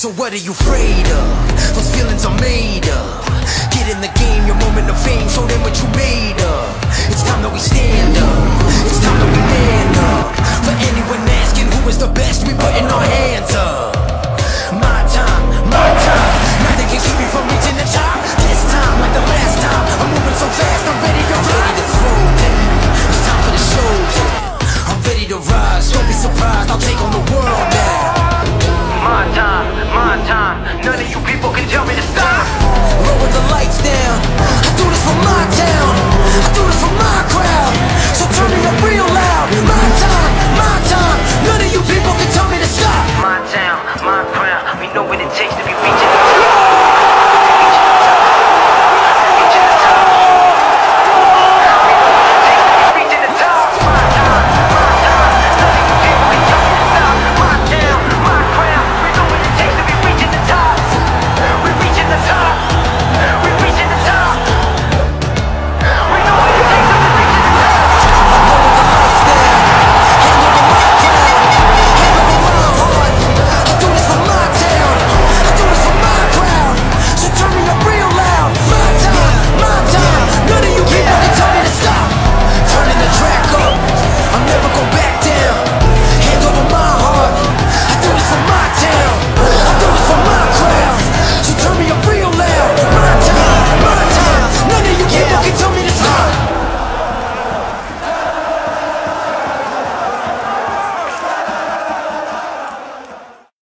So what are you afraid of? Those feelings are made up. Get in the game, your moment of fame, show them what you made of. It's time that we stand up, it's time that we man up. For anyone asking who is the best, we putting our hands up. My time, nothing can keep me from reaching the top. This time, like the last time, I'm moving so fast, I'm ready to throw down. It's time for the showdown. I'm ready to rise, don't be surprised, I'll take on the world now. My time, none of you people can tell me to stop. Lower the lights down, I do this for my town, I do this for my crowd, so turn it up real loud. My time, none of you people can tell me to stop. My town, my crown, we know what it takes to be reaching.